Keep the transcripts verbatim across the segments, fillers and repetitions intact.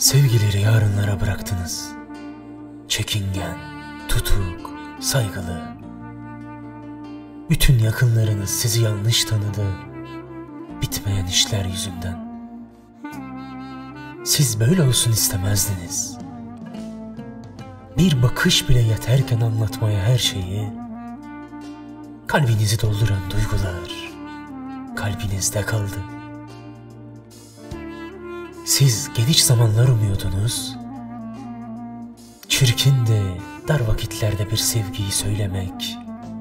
Sevgileri yarınlara bıraktınız. Çekingen, tutuk, saygılı. Bütün yakınlarınız sizi yanlış tanıdı. Bitmeyen işler yüzünden. Siz böyle olsun istemezdiniz. Bir bakış bile yeterken anlatmaya her şeyi, kalbinizi dolduran duygular kalbinizde kaldı. Siz geniş zamanlar umuyordunuz. Çirkin de dar vakitlerde bir sevgiyi söylemek.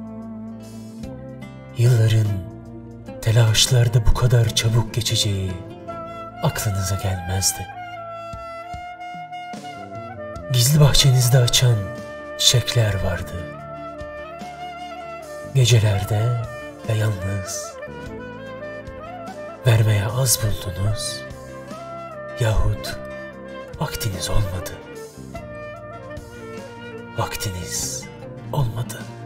Yılların telaşlarda bu kadar çabuk geçeceği aklınıza gelmezdi. Gizli bahçenizde açan çiçekler vardı. Gecelerde ve yalnız. Vermeye az buldunuz yahut vaktiniz olmadı. Vaktiniz olmadı.